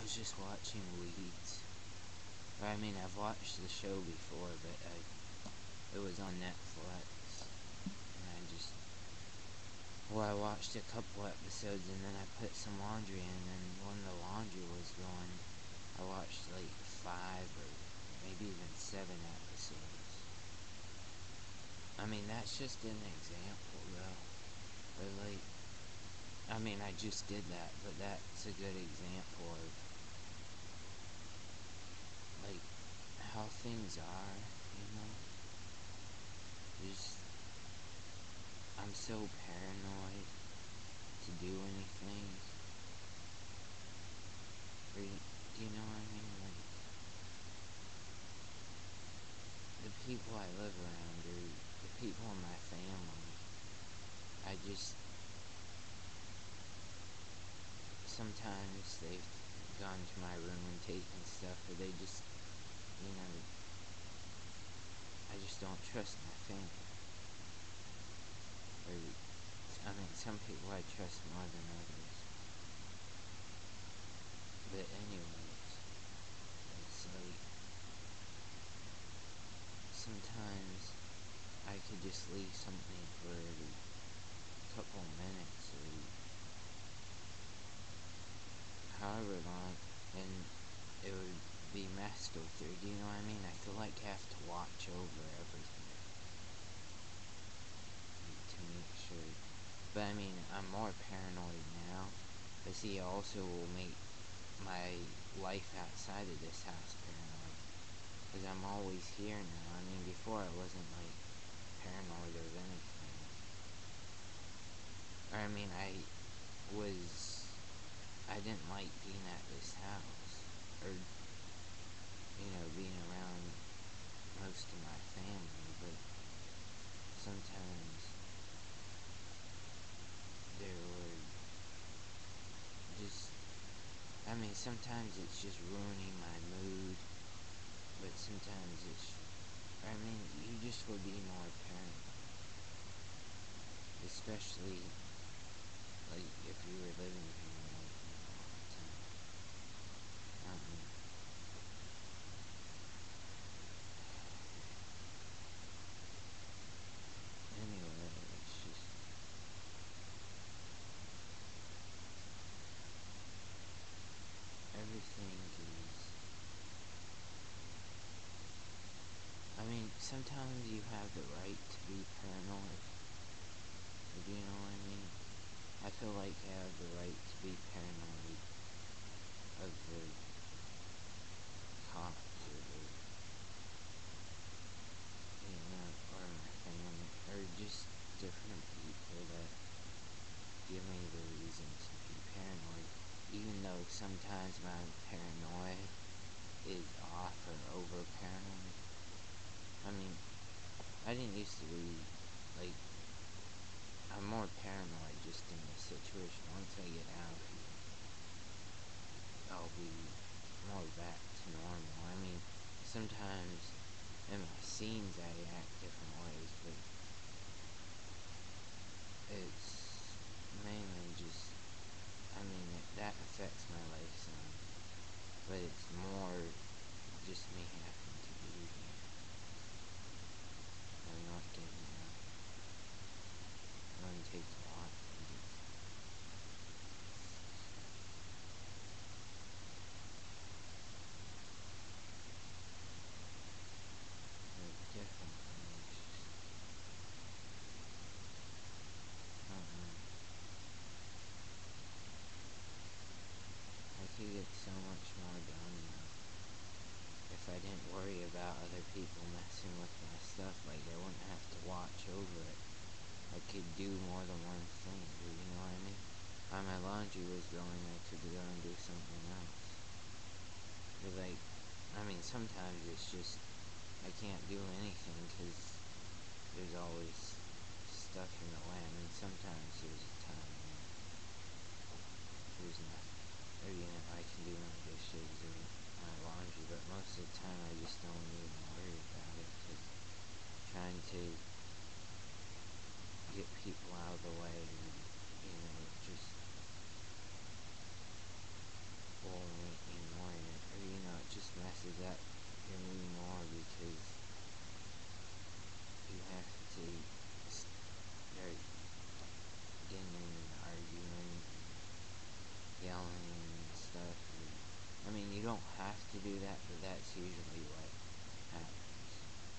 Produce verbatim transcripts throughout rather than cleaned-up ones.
was just watching Weeds. Or, I mean, I've watched the show before, but I, it was on Netflix. And I just, well, I watched a couple episodes and then I put some laundry in, and when the laundry was going, I watched like five or maybe even seven episodes. I mean, that's just an example, though. Or like, I mean, I just did that, but that's a good example of, like, how things are, you know? Just, I'm so paranoid to do anything. Or, do you know what I mean? Like, the people I live around, or the people in my family, I just, sometimes they've gone to my room and taken stuff, or they just, you know, I just don't trust my family. Or, I mean, some people I trust more than others. But anyways, it's like, sometimes I could just leave something for a couple minutes, or however long, and it would be messed with, or do you know what I mean? I feel like I have to watch over everything to make sure. But I mean, I'm more paranoid now. But see, it also will make my life outside of this house paranoid. Because I'm always here now. I mean, before I wasn't like paranoid of anything. Or I mean, I was, I didn't like being at this house. Or, you know, being around most of my family. But sometimes there were just, I mean, sometimes it's just ruining my mood, but sometimes it's, I mean, you just will be more paranoid. Especially, like, if you were living here, like, you know, all the time. Um, anyway, it's just, everything is, I mean, sometimes you have the right to be paranoid. Do you know what I mean? I feel like I have the right to be paranoid of the cops, or the, you know, or my family, or just different people that give me the reason to be paranoid. Even though sometimes my paranoia is off or over paranoid. I mean, I didn't used to be, like, I'm more paranoid just in this situation. Once I get out here, I'll be more back to normal. I mean, sometimes in my scenes I act different ways, but it's mainly just, I mean, it, that affects my life some, but it's more just me having to be here. I'm not getting out. It only takes a lot to do. But definitely, it's just, I don't know. I could get so much more done now if I didn't worry about other people messing with my stuff. Like, I wouldn't have to watch over it. I could do more than one thing, you know what I mean? While my laundry was going, I could go and do something else. But like, I mean, sometimes it's just, I can't do anything because there's always stuff in the way. I mean, sometimes there's a time when there's nothing. Or, you know, I can do my dishes or my laundry, but most of the time I just don't even worry about it, because trying to get people out of the way, and, you know, just, will make me don't have to do that, but that's usually what happens.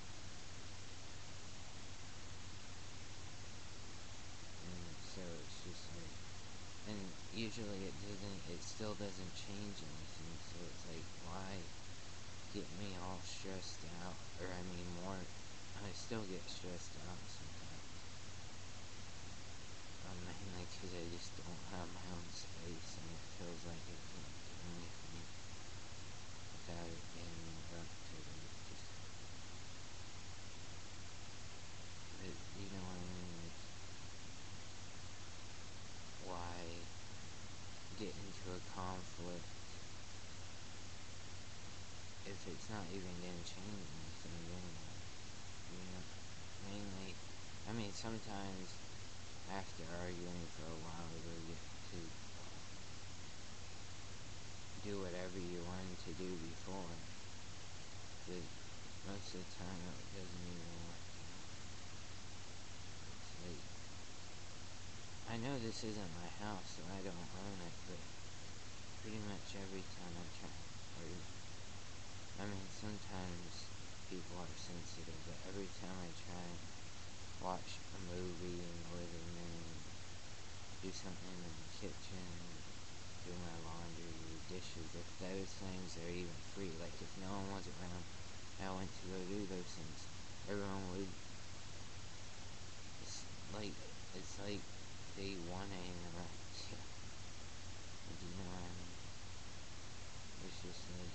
And so it's just like, and usually it doesn't, it still doesn't change anything, so it's like, why get me all stressed out, or I mean more, I still get stressed out sometimes, um, mainly because I just don't have my own space, and it feels like I can't do anything without it getting interrupted, or just, but, you know what I mean, like, why get into a conflict if it's not even gonna change anything anyway, you know, mainly, I mean, sometimes after arguing for a while, you'll get to do whatever you wanted to do before, but most of the time it doesn't even work out. It's like, I know this isn't my house, so I don't own it, but pretty much every time I try, or, I mean, sometimes people are sensitive, but every time I try and watch a movie in the living room, do something in the kitchen, do my laundry, do dishes, if those things are even free, like if no one was around and I went to go do those things, everyone would, it's like, it's like they want to interrupt you. Do you know what I mean? It's just like,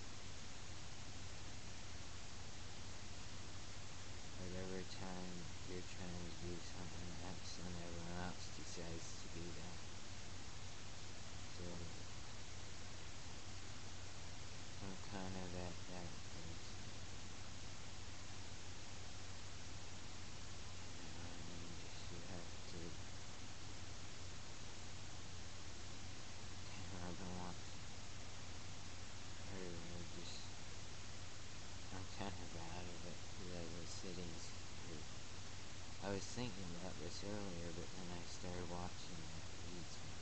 like every time you're trying to do something else and everyone else decides to do that. So, I'm kind of at that place. You know what I mean? Just you have to, damn, I've been watching, or uh, just, I'm kind of out of it, because I was sitting, or, I was thinking about this earlier, but then I started watching that reads me.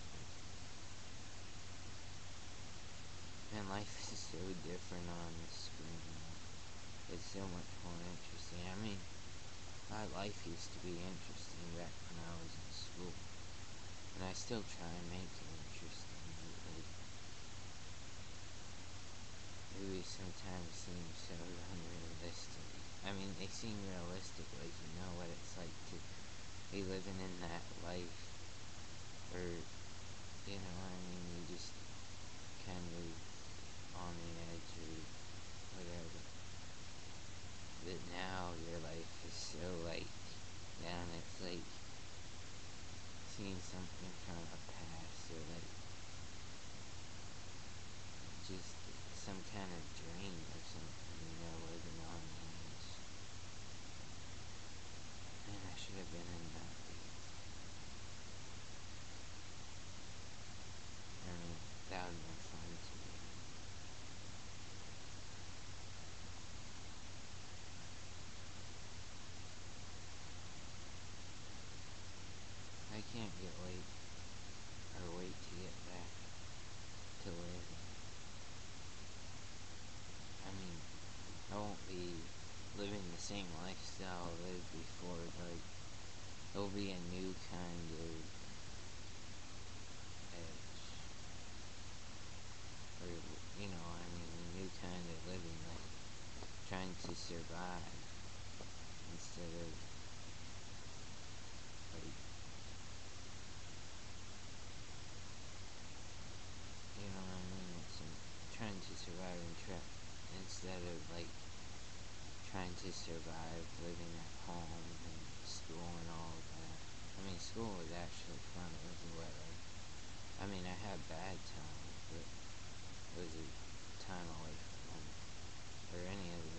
Man, life is so different on the screen now. It's so much more interesting. I mean, my life used to be interesting back when I was in school, and I still try and make it interesting, but like, movies sometimes seem so unrealistic. I mean, they seem realistic, like you know what it's like to be living in that life, or, you know what I mean, you just kind of on the edge or whatever. But now your life is so like down, it's like seeing something from a past, or like just some kind of dream or something, you know, living on the edge. Man, I should have been in that. I mean, that would have been fun to me. I can't get late, or wait to get back to living. I mean, I won't be living the same lifestyle I lived before, like, it'll be a new kind of edge, or, you know, I mean, a new kind of living, like, trying to survive, instead of, like, you know what I mean, it's um, trying to survive and try, instead of, like, trying to survive living at home and school and all of that. I mean, school was actually fun. It wasn't what, like, I mean, I had bad times, but it was a time away from home, or any of